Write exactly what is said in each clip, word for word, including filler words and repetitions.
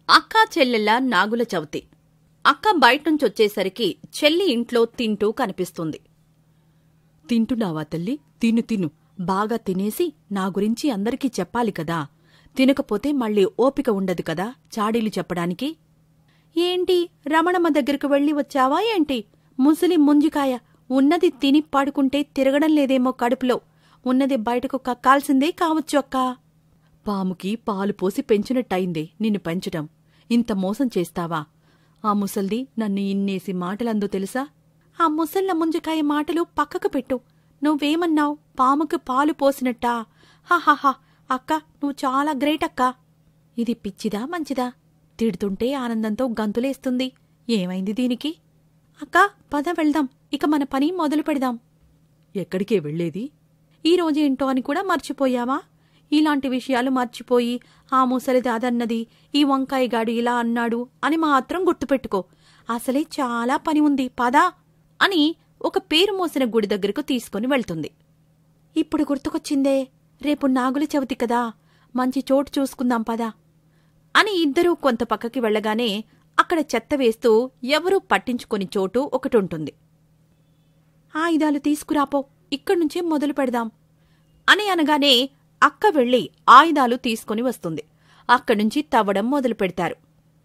అక్కా చెల్లెళ్ళ నాగుల చవితి. అక్క బయటనుంచొచ్చేసరికి చెల్లి ఇంట్లో తింటూ కనిపిస్తుంది. తింటున్నావా తల్లి? తిను తిను. బాగా తినేసి నా గురించి అందరికీ చెప్పాలి కదా. తినకపోతే మళ్ళీ ఓపిక ఉండదు కదా చాడీలు చెప్పడానికి. ఏంటి, రమణమ్మ దగ్గరకు వెళ్ళి వచ్చావా ఏంటి? ముసలి ముంజికాయ, ఉన్నది తిని పడుకుంటే తిరగడం లేదేమో కడుపులో. ఉన్నది బయటకు కక్కాల్సిందే కావచ్చు అక్కా. పాముకి పాలు పోసి పెంచినట్టయిందే నిన్ను పెంచటం. ఇంత మోసం చేస్తావా? ఆ ముసల్ది నన్ను ఇన్నేసి మాటలందో తెలుసా? ఆ ముసళ్ళ ముంజికాయ మాటలు పక్కకు పెట్టు. నువ్వేమన్నావు? పాముకు పాలు పోసినట్టా? హాహాహా, అక్క నువ్వు చాలా గ్రేట్ అక్కా. ఇది పిచ్చిదా మంచిదా? తిడుతుంటే ఆనందంతో గంతులేస్తుంది. ఏమైంది దీనికి? అక్కా పద వెళ్దాం, ఇక మన పని మొదలు పెడదాం. ఎక్కడికే వెళ్లేది? ఈరోజేంటో అని కూడా మర్చిపోయావా? ఇలాంటి విషయాలు మర్చిపోయి ఆ ముసలిది అదన్నది, ఈ వంకాయగాడు ఇలా అన్నాడు అని మాత్రం గుర్తుపెట్టుకో. అసలే చాలా పని ఉంది, పదా అని ఒక పేరు మోసిన గుడి దగ్గరకు తీసుకుని వెళ్తుంది. ఇప్పుడు గుర్తుకొచ్చిందే, రేపు నాగుల చవితి కదా, మంచి చోటు చూసుకుందాం పదా అని ఇద్దరూ కొంత పక్కకి వెళ్లగానే అక్కడ చెత్త వేస్తూ ఎవరూ పట్టించుకొని చోటు ఒకటుంటుంది. ఆయుధాలు తీసుకురాపో, ఇక్కడ్నుంచే మొదలు పెడదాం అని అనగానే అక్క వెళ్లి ఆయుధాలు తీసుకుని వస్తుంది. అక్కడ్నుంచి తవ్వడం మొదలు పెడతారు.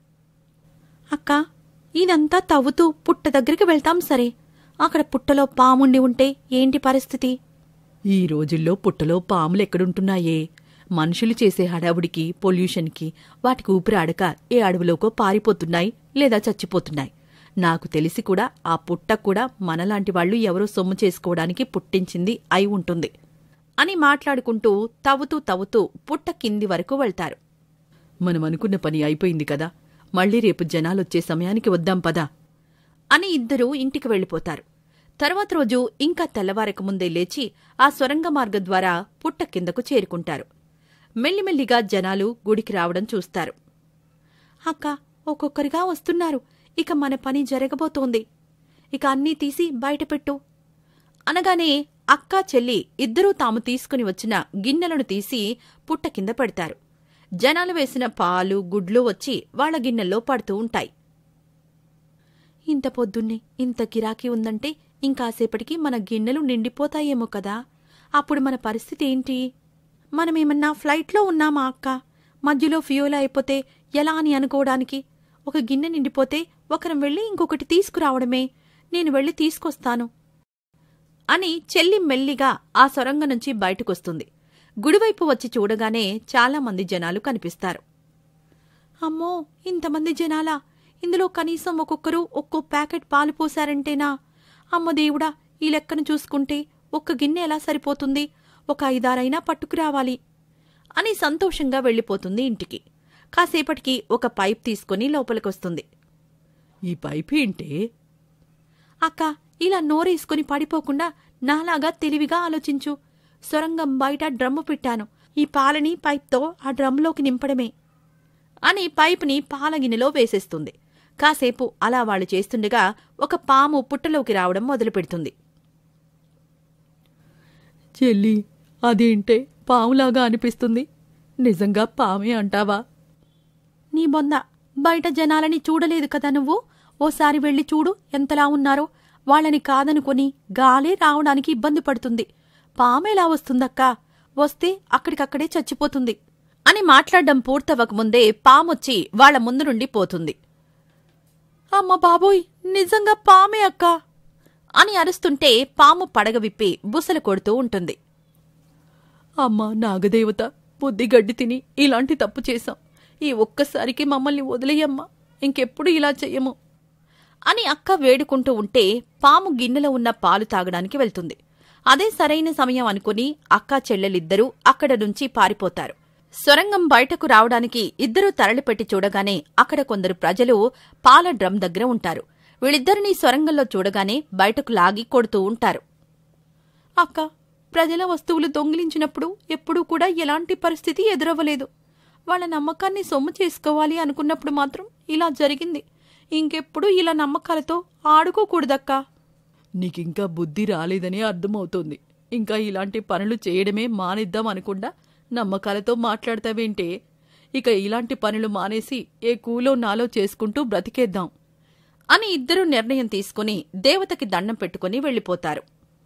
అక్కా, ఇదంతా తవ్వుతూ పుట్ట దగ్గరికి వెళ్తాం సరే. అక్కడ పుట్టలో పాముండి ఉంటే ఏంటి పరిస్థితి? ఈ రోజుల్లో పుట్టలో పాములెక్కడుంటున్నాయే? మనుషులు చేసే హడావుడికి, పొల్యూషన్కి వాటికి ఊపిరాడక ఏ అడవిలోకో పారిపోతున్నాయి లేదా చచ్చిపోతున్నాయి. నాకు తెలిసి కూడా ఆ పుట్ట కూడా మనలాంటి వాళ్లు ఎవరో సొమ్ము చేసుకోవడానికి పుట్టించింది అయి ఉంటుంది అని మాట్లాడుకుంటూ తవ్వుతూ తవ్వుతూ పుట్ట కింది వరకు వెళ్తారు. మనమనుకున్న పని అయిపోయింది కదా, మళ్లీ రేపు జనాలొచ్చే సమయానికి వద్దాం పదా అని ఇద్దరూ ఇంటికి వెళ్ళిపోతారు. తర్వాత రోజు ఇంకా తెల్లవారక ముందే లేచి ఆ సొరంగ మార్గం ద్వారా పుట్ట కిందకు చేరుకుంటారు. మెల్లిమెల్లిగా జనాలు గుడికి రావడం చూస్తారు. అక్క, ఒక్కొక్కరిగా వస్తున్నారు. ఇక మన పని జరగబోతోంది. ఇక అన్నీ తీసి బయటపెట్టు అనగానే అక్క చెల్లి ఇద్దరూ తాము తీసుకుని వచ్చిన గిన్నెలను తీసి పుట్ట కింద పెడతారు. జనాలు వేసిన పాలు, గుడ్లు వచ్చి వాళ్ల గిన్నెల్లో పడుతూ ఉంటాయి. ఇంత పొద్దున్నే ఇంత గిరాకీ ఉందంటే ఇంకాసేపటికి మన గిన్నెలు నిండిపోతాయేమో కదా. అప్పుడు మన పరిస్థితి ఏంటి? మనమేమన్నా ఫ్లైట్లో ఉన్నామా అక్క? మధ్యలో ఫ్యూయల్ అయిపోతే ఎలా అని అనుకోవడానికి? ఒక గిన్నె నిండిపోతే ఒకరం వెళ్ళి ఇంకొకటి తీసుకురావడమే. నేను వెళ్ళి తీసుకొస్తాను అని చెల్లి మెల్లిగా ఆ సొరంగ నుంచి బయటకొస్తుంది. గుడివైపు వచ్చి చూడగానే చాలామంది జనాలు కనిపిస్తారు. అమ్మో, ఇంతమంది జనాలా? ఇందులో కనీసం ఒక్కొక్కరు ఒక్కో ప్యాకెట్ పాలు పోశారంటేనా? అమ్మ దేవుడా, ఈ లెక్కను చూసుకుంటే ఒక్క గిన్నె ఎలా సరిపోతుంది? ఒక ఐదారైనా పట్టుకురావాలి అని సంతోషంగా వెళ్ళిపోతుంది ఇంటికి. కాసేపటికి ఒక పైప్ తీసుకుని లోపలికొస్తుంది. ఈ పైపు ఏంటే? అక్క, ఇలా నోరేసుకుని పడిపోకుండా నాలాగా తెలివిగా ఆలోచించు. సొరంగం బయట డ్రమ్ము పెట్టాను. ఈ పాలని పైప్తో ఆ డ్రమ్లోకి నింపడమే అని పైపుని పాలగిన్నెలో వేసేస్తుంది. కాసేపు అలా వాళ్లు చేస్తుండగా ఒక పాము పుట్టలోకి రావడం మొదలుపెడుతుంది. చెల్లి, అదేంటే పాములాగా అనిపిస్తుంది? నిజంగా పామే అంటావా? నీ బొంద, బయట జనాలని చూడలేదు కదా నువ్వు? ఓసారి వెళ్ళి చూడు ఎంతలా ఉన్నారో. వాళ్ళని కాదనుకొని గాలే రావడానికి ఇబ్బంది పడుతుంది. పామేలా వస్తుందక్కా? వస్తే అక్కడికక్కడే చచ్చిపోతుంది అని మాట్లాడడం పూర్తవకముందే పామొచ్చి వాళ్ల ముందు నుండి పోతుంది. అమ్మ బాబోయ్, నిజంగా పామే అక్కా అని అరుస్తుంటే పాము పడగ విప్పి బుసలు కొడుతూ ఉంటుంది. అమ్మా నాగదేవత, బుద్ధిగడ్డి తిని ఇలాంటి తప్పు చేశాం. ఈ ఒక్కసారికి మమ్మల్ని వదిలేయమ్మా, ఇంకెప్పుడు ఇలా చెయ్యము అని అక్క వేడుకుంటూ ఉంటే పాము గిన్నెలో ఉన్న పాలు తాగడానికి వెళ్తుంది. అదే సరైన సమయం అనుకుని అక్కా చెల్లెలిద్దరూ అక్కడ నుంచి పారిపోతారు. సొరంగం బయటకు రావడానికి ఇద్దరూ తరలిపెట్టి చూడగానే అక్కడ కొందరు ప్రజలు పాల డ్రమ్ దగ్గర ఉంటారు. వీళ్ళిద్దరినీ సొరంగంలో చూడగానే బయటకు లాగి కొడుతూ ఉంటారు. అక్క, ప్రజల వస్తువులు దొంగిలించినప్పుడు ఎప్పుడూ కూడా ఎలాంటి పరిస్థితి ఎదురవ్వలేదు. వాళ్ల నమ్మకాన్ని సొమ్ము చేసుకోవాలి అనుకున్నప్పుడు మాత్రం ఇలా జరిగింది. ఇంకెప్పుడు ఇలా నమ్మకాలతో ఆడుకోకూడదక్కా. నీకింకా బుద్ధి రాలేదనే అర్థమవుతోంది. ఇంకా ఇలాంటి పనులు చేయడమే మానిద్దాం అనుకుండా నమ్మకాలతో మాట్లాడతావేంటే? ఇక ఇలాంటి పనులు మానేసి ఏ కూలో నాలో చేసుకుంటూ బ్రతికేద్దాం అని ఇద్దరూ నిర్ణయం తీసుకుని దేవతకి దండం పెట్టుకుని వెళ్ళిపోతారు.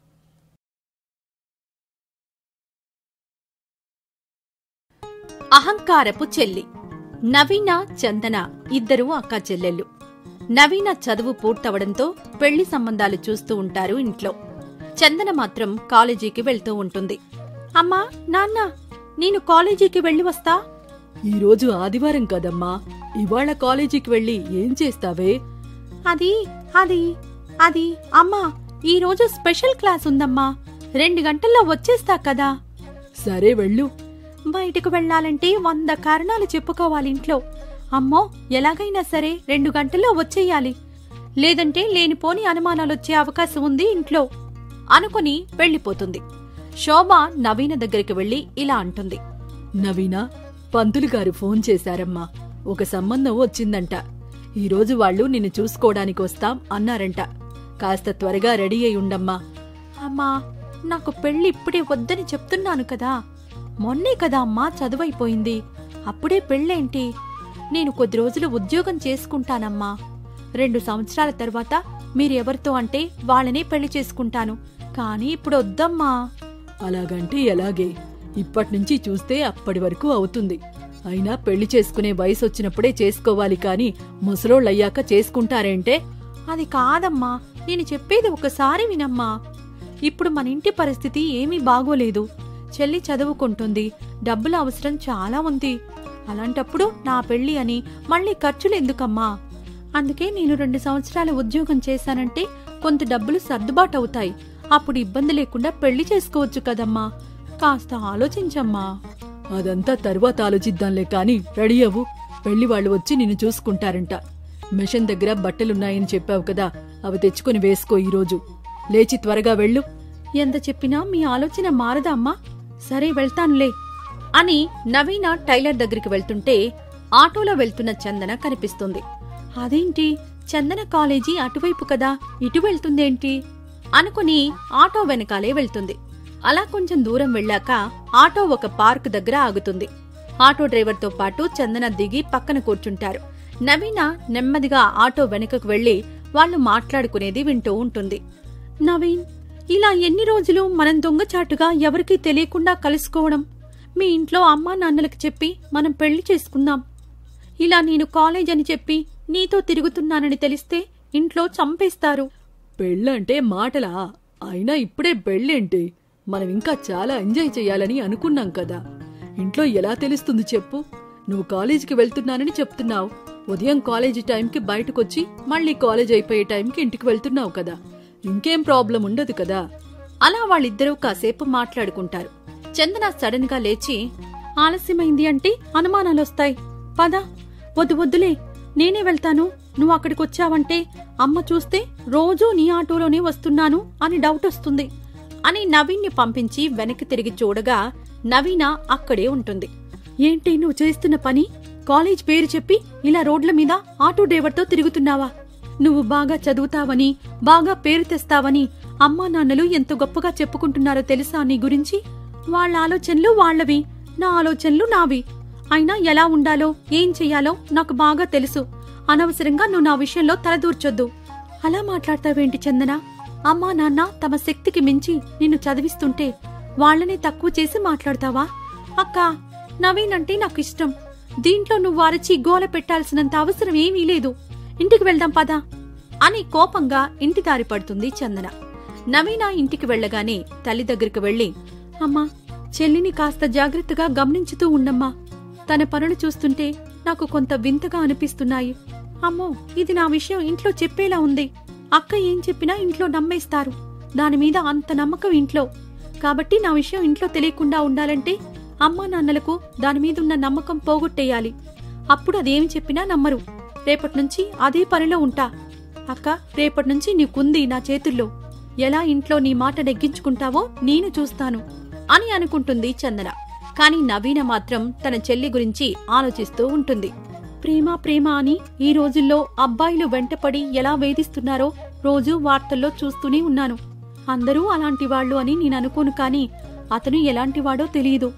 అహంకారపు చెల్లి. నవీన, చందన ఇద్దరూ అక్కా చెల్లెళ్ళు. నవీన చదువు పూర్తవడంతో పెళ్లి సంబంధాలు చూస్తూ ఉంటారు ఇంట్లో. చందన మాత్రం కాలేజీకి వెళ్తూ ఉంటుంది. అమ్మా, నాన్న, నేను కాలేజీకి వెళ్ళి వస్తా. ఈరోజు ఆదివారం కదమ్మా, ఇవాళ కాలేజీకి వెళ్ళి ఏం చేస్తావే? అది అది అది అమ్మా, ఈరోజు స్పెషల్ క్లాస్ ఉందమ్మా, రెండు గంటల్లో వచ్చేస్తా కదా. సరే వెళ్ళు. బయటకు వెళ్లాలంటే వంద కారణాలు చెప్పుకోవాలి ఇంట్లో. అమ్మో, ఎలాగైనా సరే రెండు గంటల్లో వచ్చేయాలి, లేదంటే లేనిపోని అనుమానాలొచ్చే అవకాశం ఉంది ఇంట్లో అనుకుని వెళ్లిపోతుంది. శోభ నవీన దగ్గరికి వెళ్లి ఇలా అంటుంది. నవీన, పంతులు గారు ఫోన్ చేశారమ్మా. ఒక సంబంధం వచ్చిందంట. ఈరోజు వాళ్ళు నిన్ను చూసుకోవడానికి వస్తాం అన్నారంట. కాస్త త్వరగా రెడీ అయి ఉండమ్మా. అమ్మా, నాకు పెళ్లి ఇప్పుడే వద్దని చెప్తున్నాను కదా. మొన్నే కదా అమ్మా చదువైపోయింది, అప్పుడే పెళ్ళేంటి? నేను కొద్ది రోజులు ఉద్యోగం చేసుకుంటానమ్మా. రెండు సంవత్సరాల తర్వాత మీరెవరితో అంటే వాళ్ళనే పెళ్లి చేసుకుంటాను. కానీ ఇప్పుడు వద్దమ్మా. అలాగంటే ఎలాగే? ఇప్పట్నుంచి చూస్తే అప్పటి వరకు అవుతుంది. అయినా పెళ్లి చేసుకునే వయసు వచ్చినప్పుడే చేసుకోవాలి కాని ముసలోళ్ళయ్యాక చేసుకుంటారేంటే? అది కాదమ్మా, నేను చెప్పేది ఒకసారి వినమ్మా. ఇప్పుడు మన ఇంటి పరిస్థితి ఏమీ బాగోలేదు. చెల్లి చదువుకుంటుంది, డబ్బుల అవసరం చాలా ఉంది. అలాంటప్పుడు నా పెళ్లి అని మళ్ళీ ఖర్చులు ఎందుకమ్మా? అందుకే నేను రెండు సంవత్సరాల ఉద్యోగం చేశానంటే కొంత డబ్బులు సర్దుబాటు అవుతాయి. అప్పుడు ఇబ్బంది లేకుండా పెళ్లి చేసుకోవచ్చు కదమ్మా. కాస్త ఆలోచించమ్మా. అదంతా తరువాత ఆలోచిద్దాంలే కాని రెడీ అవ్వు. పెళ్లి వాళ్ళు వచ్చి నిన్ను చూసుకుంటారంట. మిషన్ దగ్గర బట్టలున్నాయని చెప్పావు కదా, అవి తెచ్చుకుని వేసుకో ఈరోజు. లేచి త్వరగా వెళ్ళు. ఎంత చెప్పినా మీ ఆలోచన మారదా అమ్మా? సరే వెళ్తానులే అని నవీన టైలర్ దగ్గరికి వెళ్తుంటే ఆటోలో వెళ్తున్న చందన కనిపిస్తుంది. అదేంటి, చందన కాలేజీ అటువైపు కదా, ఇటు వెళ్తుందేంటి అనుకుని ఆటో వెనకాలే వెళ్తుంది. అలా కొంచెం దూరం వెళ్ళాక ఆటో ఒక పార్క్ దగ్గర ఆగుతుంది. ఆటో డ్రైవర్తో పాటు చందన దిగి పక్కన కూర్చుంటారు. నవీన నెమ్మదిగా ఆటో వెనుకకు వెళ్లి వాళ్లు మాట్లాడుకునేది వింటూ ఉంటుంది. నవీన్, ఇలా ఎన్ని రోజులు మనం దొంగచాటుగా ఎవరికీ తెలియకుండా కలుసుకోవడం? మీ ఇంట్లో అమ్మా నాన్నలకు చెప్పి మనం పెళ్లి చేసుకుందాం. ఇలా నేను కాలేజ్ అని చెప్పి నీతో తిరుగుతున్నానని తెలిస్తే ఇంట్లో చంపేస్తారు. పెళ్ళంటే మాటలా? అయినా ఇప్పుడే పెళ్ళేంటి? మనం ఇంకా చాలా ఎంజాయ్ చెయ్యాలని అనుకున్నాం కదా. ఇంట్లో ఎలా తెలుస్తుంది చెప్పు? నువ్వు కాలేజీకి వెళ్తున్నానని చెప్తున్నావు. ఉదయం కాలేజీ టైంకి బయటకొచ్చి మళ్ళీ కాలేజ్ అయిపోయే టైంకి ఇంటికి వెళ్తున్నావు కదా. ఇంకేం ప్రాబ్లం ఉండదు కదా. అలా వాళ్ళిద్దరూ కాసేపు మాట్లాడుకుంటారు. చందన సడన్ గా లేచి, ఆలస్యమైంది అంటే అనుమానాలొస్తాయి, పద. వద్దు వద్దులే, నేనే వెళ్తాను. నువ్వు అక్కడికొచ్చావంటే అమ్మ చూస్తే రోజూ నీ ఆటోలోనే వస్తున్నాను అని డౌట్ వస్తుంది అని నవీన్ని పంపించి వెనక్కి తిరిగి చూడగా నవీన అక్కడే ఉంటుంది. ఏంటి నువ్వు చేస్తున్న పని? కాలేజ్ పేరు చెప్పి ఇలా రోడ్ల మీద ఆటో డ్రైవర్తో తిరుగుతున్నావా? నువ్వు బాగా చదువుతావని, బాగా పేరు తెస్తావని అమ్మా నాన్నలు ఎంత గొప్పగా చెప్పుకుంటున్నారో తెలుసా నీ గురించి? వాళ్ళ ఆలోచనలు వాళ్లవి, నా ఆలోచనలు నావి. అయినా ఎలా ఉండాలో, ఏం చెయ్యాలో నాకు బాగా తెలుసు. అనవసరంగా నువ్వు నా విషయంలో తలదూర్చొద్దు. అలా మాట్లాడతావేంటి చందన? అమ్మా నాన్న తమ శక్తికి మించి నిన్ను చదివిస్తుంటే వాళ్లనే తక్కువ చేసి మాట్లాడతావా? అక్కా, నవీన్ అంటే నాకు ఇష్టం. దీంట్లో నువ్వు అరచి గోల పెట్టాల్సినంత అవసరం ఏమీ లేదు. ఇంటికి వెళ్దాం పదా అని కోపంగా ఇంటి దారి పడుతుంది చందన. నవీన ఇంటికి వెళ్లగానే తల్లి దగ్గరికి వెళ్లి, అమ్మా, చెల్లిని కాస్త జాగ్రత్తగా గమనించుతూ ఉండమ్మా. తన పనులు చూస్తుంటే నాకు కొంత వింతగా అనిపిస్తున్నాయి. అమ్మో, ఇది నా విషయం ఇంట్లో చెప్పేలా ఉంది. అక్క ఏం చెప్పినా ఇంట్లో నమ్మేస్తారు. దానిమీద అంత నమ్మకం ఇంట్లో. కాబట్టి నా విషయం ఇంట్లో తెలియకుండా ఉండాలంటే అమ్మా నాన్నలకు దానిమీదున్న నమ్మకం పోగొట్టేయాలి. అప్పుడు అదేమి చెప్పినా నమ్మరు. రేపటినుంచి అదే పనిలో ఉంటా. అక్క, రేపటినుంచి నీకుంది నా చేతుల్లో. ఎలా ఇంట్లో నీ మాట నెగ్గించుకుంటావో నేను చూస్తాను అని అనుకుంటుంది చందన. కాని నవీన మాత్రం తన చెల్లి గురించి ఆలోచిస్తూ ఉంటుంది. ప్రేమ ప్రేమ అని ఈ రోజుల్లో అబ్బాయిలు వెంటపడి ఎలా వేధిస్తున్నారో రోజూ వార్తల్లో చూస్తూనే ఉన్నాను. అందరూ అలాంటి వాళ్లు అని నేననుకోను, కాని అతను ఎలాంటివాడో తెలియదు.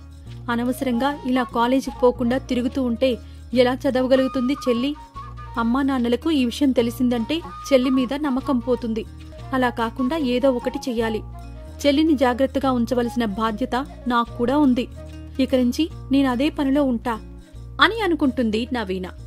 అనవసరంగా ఇలా కాలేజీకి పోకుండా తిరుగుతూ ఉంటే ఎలా చదవగలుగుతుంది చెల్లి? అమ్మా నాన్నలకు ఈ విషయం తెలిసిందంటే చెల్లి మీద నమ్మకం పోతుంది. అలా కాకుండా ఏదో ఒకటి చెయ్యాలి. చెల్లిని జాగ్రత్తగా ఉంచవలసిన బాధ్యత నాకు కూడా ఉంది. ఇక నుంచి నేనదే పనిలో ఉంటా అని అనుకుంటుంది నవీన.